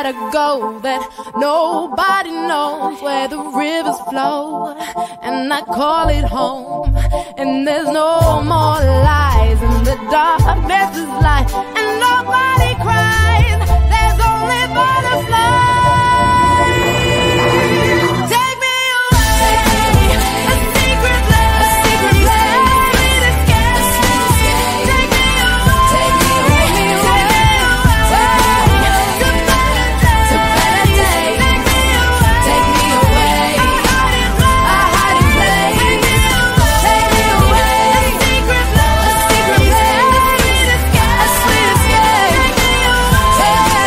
gotta go that nobody knows where the rivers flow, and I call it home. And there's no more lies, and the darkness is light, and nobody cries. There's only butterflies. Take me away, a secret place, a secret place, sweet escape. Take me away, take me away, take me away, to better days. Take me away, a hiding place. Take me away, a secret place, a secret place, a sweet escape. Take me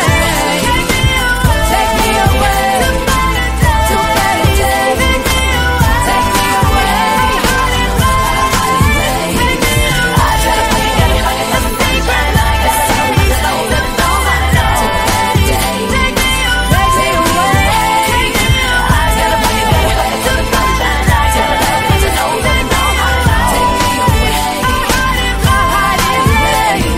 away, to better days. Take me away, a hiding place. I try to forget it, but it's a secret. I got something to know that no one knows. To better days. Take me away. I gotta forget it, but it's a sunshine. I gotta love it to know that no one knows. Take me away, a hiding place.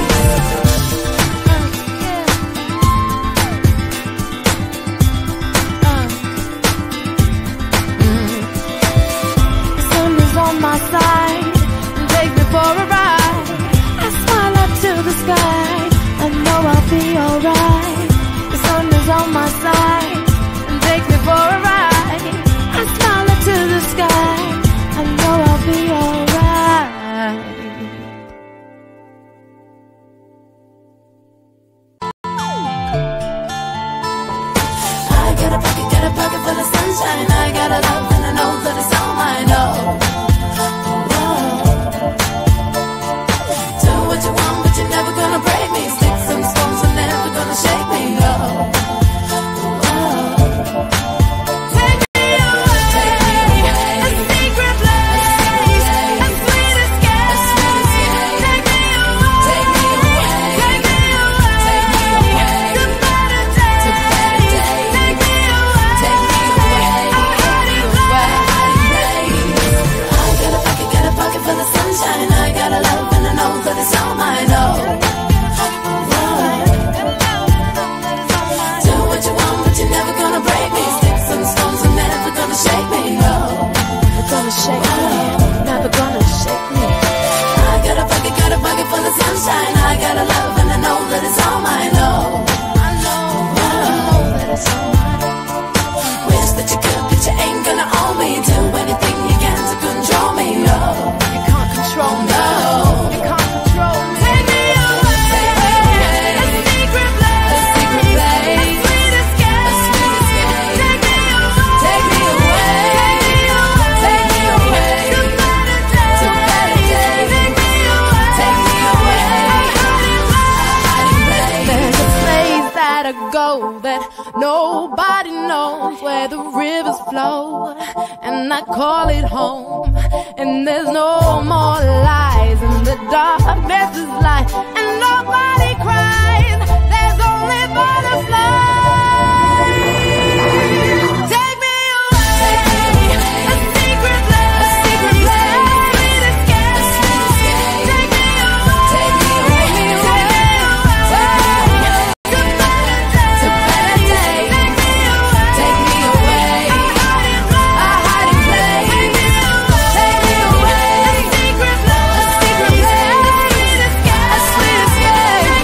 The sun is on my side and take me for a ride. I smile up to the sky, I know I'll be alright. The sun is on my side and take me for a ride. I smile up to the sky, I know I'll be alright. I got a pocket full of sunshine. I got a love and I know that it's all mine. Do what you want, but you're never gonna break me. Sticks and stones are never gonna shake me. Take me away, a secret place, a sweet escape. Take me away, take me away, take me away, to better days. Take me away, a hiding place. I got a pocket full of sunshine. I got a love and I know that it's all mine. Do what you want, but you're never gonna break me. Sticks and stones are never gonna shake me. Never gonna shake me. Never gonna shake me. I got a pocket full of sunshine. I got a love and I know that it's all mine. I know that it's all mine. Wish that you could, but you ain't gonna own me. Do anything you can to control me. You can't control me. You can't control me. Take me away, a secret place, a secret place, a sweet escape, a sweet escape. Take me away, take me away, to better days. Take me away, a hiding place. There's a place that I go that nobody knows where the rivers flow, and I call it home. And there's no more lies, and the darkness is light, and nobody cries. There's only butterflies. Take me away, a secret place, a secret place, sweet escape, a sweet escape. Take me away, take me away, to better days. Take me away, a hiding place. Take me away, a secret place, a secret place, a sweet escape.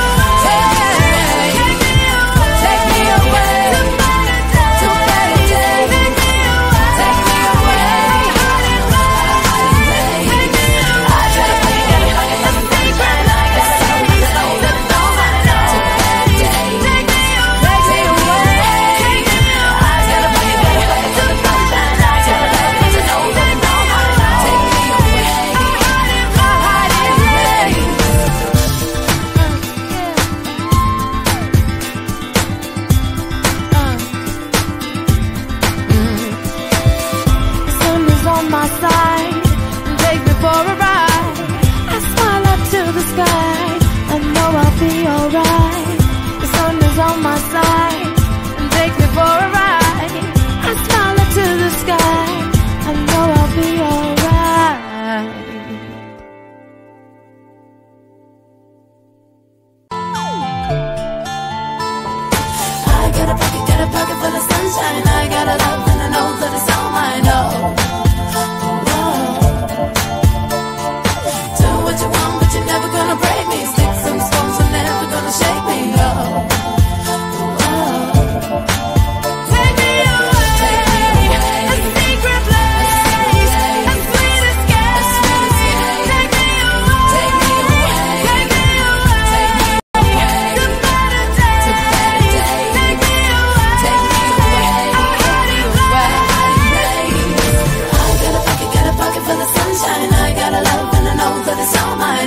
Take me away, to better days. Take me away, a hiding place. I try to forget it, but it's a secret. I got something to know that no one knows. To better days. Take me away. I gotta forget it, but it's a sunshine. I gotta love it to know that no one knows. Take me away, a hiding place. The sun is on my side and take me for a ride. I smile up to the sky, I know I'll be alright. The sun is on my side and take me for a ride. I smile up to the sky, I know I'll be alright. I got a pocket full of sunshine. I got a love and I know that it's all mine. Do what you want, but you're never gonna break me. Sticks and stones are never gonna shake me. Take me away, a secret place, a sweet escape. Take me away, take me away, take me away, to better days. Take me away, take me away, a hiding place. I got a pocket full of sunshine. I got a love and I know that it's all mine.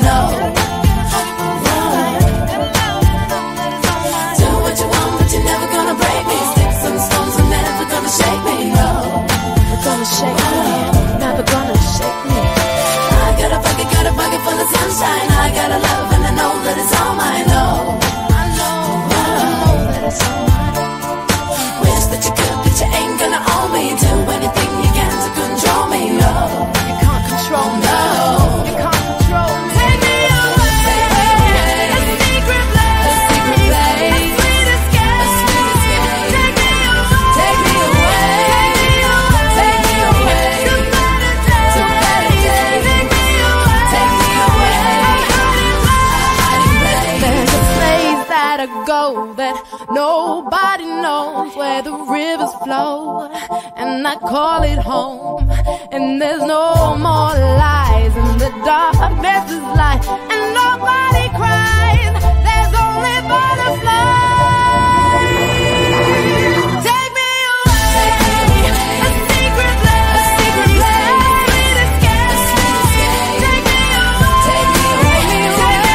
Do what you want, but you're never gonna break me. Sticks and stones are never gonna shake me. Never gonna shake me. Never gonna shake me. I got a pocket full of sunshine. I got a love and I know that it's all mine. I know that it's all mine. Wish that you could, but you ain't gonna own me. Do anything you can to control me. You can't control me. You can't control me. Take me away, a secret place, a sweet escape. Take me away, take me away, take me away, to better days. Take me away, hiding place. There's a place that I go that nobody knows, where the rivers flow, and I call it home. And there's no more lies, and the darkness is light, and nobody cries. There's only butterflies. Take me away, a secret place, a sweet escape. Take me away, take me away,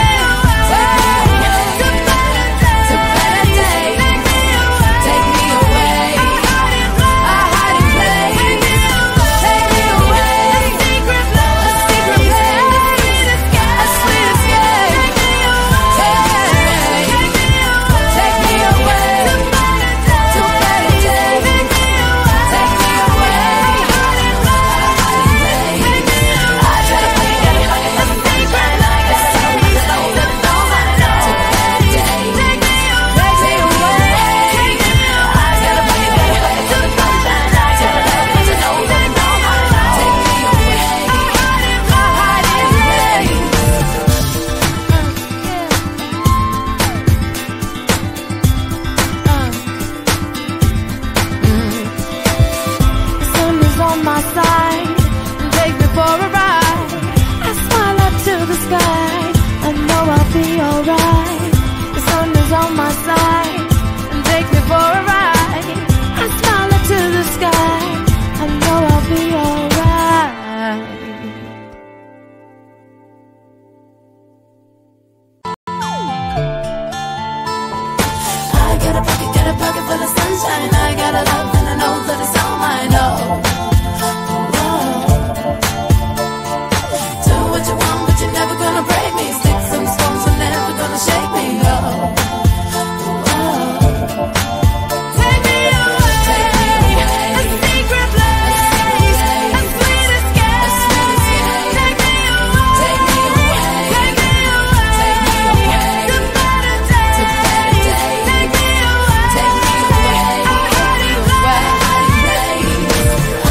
to better days. Take me away, a hiding place. Take me away, a secret place, a sweet escape. Take me away, to better days. Take me away, a hiding place. I got a sunshine. I got a love and I know that it's all mine. To better days. Take me away. I got a sunshine. I got a love and I know that it's all mine. Take me away, a hiding place. The sun is on my side and take me for a ride. I smile up to the sky, I know I'll be alright. The sun is on my side and take me for a ride. I smile up to the sky, I know I'll be alright. I got a pocket full of sunshine. I got a love and I know that it's all mine. Do what you want, but you're never gonna break me. Sticks and stones are never gonna shake me. Take me away, a secret place, a sweet escape. Take me away, take me away, take me away, to better days. Take me away, a hiding place.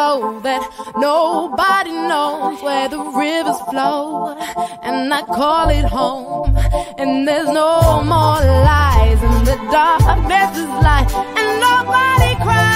know that nobody knows where the rivers flow, and I call it home. And there's no more lies, and the darkness is light, and nobody cries.